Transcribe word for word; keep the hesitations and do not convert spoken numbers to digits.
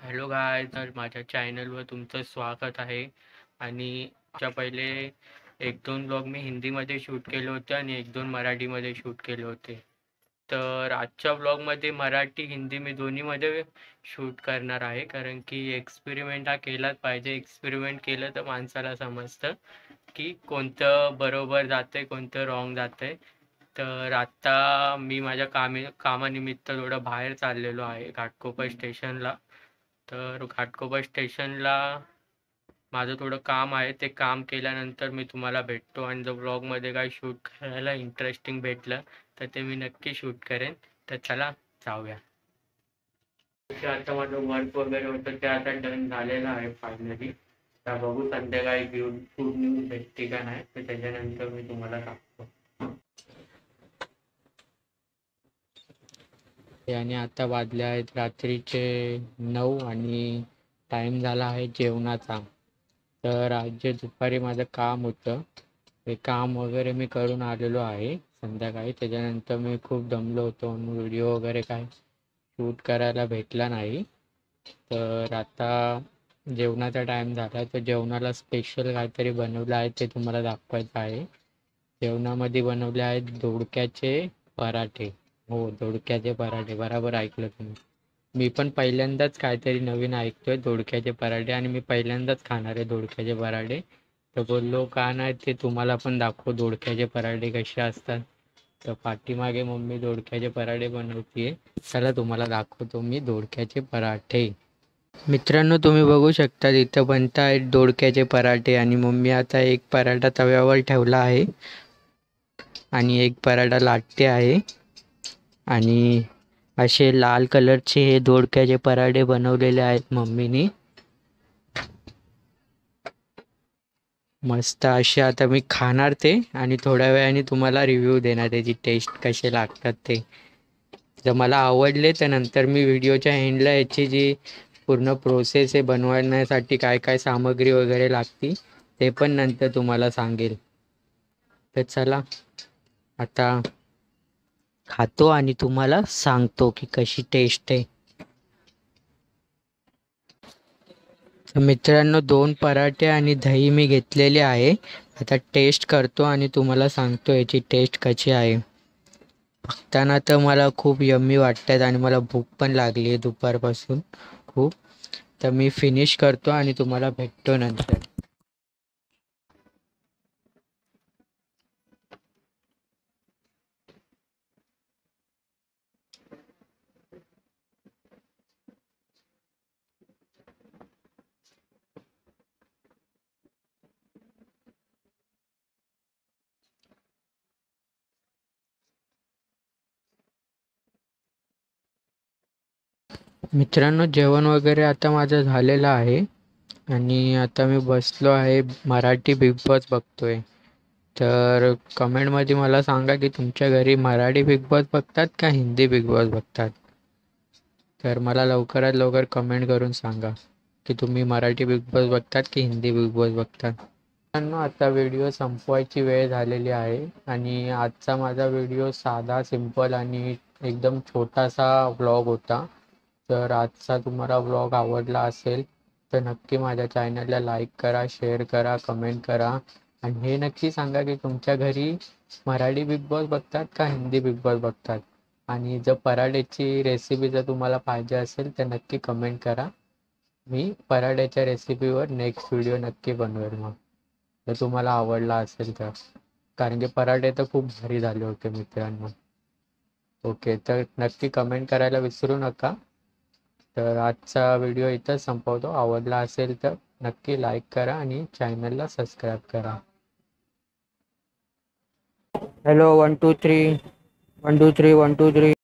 Hello गाय, तर माझ्या चॅनलवर तुमचं स्वागत आहे. आणि त्याच्या पहिले एक दोन ब्लॉग मी हिंदीमध्ये शूट केले होते आणि एक दोन मराठीमध्ये शूट केले होते. तर आजच्या ब्लॉगमध्ये मराठी हिंदी मी दोन्हीमध्ये शूट करणार आहे, कारण की एक्सपेरिमेंट हा केलाच पाहिजे. एक्सपेरिमेंट केलं तर माणसाला समजतं की कोणतं बरोबर जातंय, कोणतं रॉंग जातंय. तर आत्ता मी माझ्या कामी कामानिमित्त थोडं बाहेर चाललेलो आहे घाटकोपर स्टेशनला. तर घाटकोपर स्टेशनला माझं थोडं काम आहे. ते काम केल्यानंतर मी तुम्हाला भेटतो, आणि जर ब्लॉगमध्ये काही शूट करायला इंटरेस्टिंग भेटलं तर ते मी नक्की शूट करेन. तर चला जाऊया. ते आता माझं वर्क वगैरे होतं ते आता डन झालेलं आहे फायनली. आता बघू संध्याकाळी गुड गुड न्यूज भेटते का नाही, तर त्याच्यानंतर मी तुम्हाला सांगतो. आणि आता वाजले आहेत रात्रीचे नऊ आणि टाईम झाला आहे जेवणाचा. तर आज जे दुपारी माझं काम होतं ते काम वगैरे मी करून आलेलो आहे संध्याकाळी. त्याच्यानंतर मी खूप दमलो होतो म्हणून व्हिडिओ वगैरे काय शूट करायला भेटला नाही. तर आता जेवणाचा टाईम झाला, तर जेवणाला स्पेशल काहीतरी बनवलं आहे ते तुम्हाला दाखवायचं आहे. जेवणामध्ये बनवले आहेत दोडक्याचे पराठे. हो, दोडक्याचे पराठे, बराबर ऐकलं तुम्ही. मी पण पहिल्यांदाच काहीतरी नवीन ऐकतोय दोडक्याचे पराठे, आणि मी पहिल्यांदाच खाणार आहे दोडक्याचे पराठे. तर बोललो का नाही ते तुम्हाला पण दाखव दोडक्याचे पराठे कसे असतात. तर पाठीमागे मम्मी दोडक्याचे पराठे बनवतीये. चला तुम्हाला दाखवतो मी दोडक्याचे पराठे. मित्रांनो, तुम्ही बघू शकता इथं बनत आहेत दोडक्याचे पराठे, आणि मम्मी आता एक पराठा तव्यावर ठेवला आहे आणि एक पराठा लाटते आहे. आणि असे लाल कलरचे हे दोडक्याचे पराठे बनवलेले आहेत मम्मीनी. मस्त असे आता मी खाणार ते, आणि थोड्या वेळाने तुम्हाला रिव्ह्यू देणार त्याची टेस्ट कसे लागतात ते. जर मला आवडले तर नंतर मी व्हिडिओच्या एंडला याची जी पूर्ण प्रोसेस आहे बनवण्यासाठी काय काय सामग्री वगैरे लागती ते पण नंतर तुम्हाला सांगेल. तर चला आता खातो आणि तुम्हाला सांगतो की कशी टेस्ट आहे. मित्रांनो, दोन पराठे आणि दही मी घेतलेले आहे. आता टेस्ट करतो आणि तुम्हाला सांगतो याची टेस्ट कशी आहे. बघताना तर मला खूप यम्मी वाटतात आणि मला भूक पण लागली आहे दुपारपासून खूप. तर मी फिनिश करतो आणि तुम्हाला भेटतो नंतर. मित्रांनो, जेवण वगैरे आता माझं झालेलं आहे आणि आता मी बसलो आहे मराठी बिग बॉस बघतोय. तर कमेंटमध्ये मला सांगा की तुमच्या घरी मराठी बिग बॉस बघतात का हिंदी बिग बॉस बघतात. तर मला लवकरात लवकर कमेंट करून सांगा की तुम्ही मराठी बिग बॉस बघतात की हिंदी बिग बॉस बघतात. मित्रांनो, आता व्हिडिओ संपवायची वेळ झालेली आहे, आणि आजचा माझा व्हिडिओ साधा सिंपल आणि एकदम छोटासा व्लॉग होता. जर आजचा तुम्हाला व्लॉग आवडला असेल तर नक्की माझ्या चॅनलला लाईक करा, शेअर करा, कमेंट करा, आणि हे नक्की सांगा की तुमच्या घरी मराठी बिग बॉस बघतात का हिंदी बिग बॉस बघतात. आणि जर पराठ्याची रेसिपी जर तुम्हाला पाहिजे असेल तर नक्की कमेंट करा. मी पराठ्याच्या रेसिपीवर नेक्स्ट व्हिडिओ नक्की बनवेल मग, जर तुम्हाला आवडला असेल तर. कारण की पराठे तर खूप भारी झाले होते मित्रांनो. ओके, तर नक्की कमेंट करायला विसरू नका. तर आजचा व्हिडिओ इथंच संपवतो. आवडला असेल तर नक्की लाईक करा आणि चॅनलला सबस्क्राईब करा. Hello, one two three one two three one two three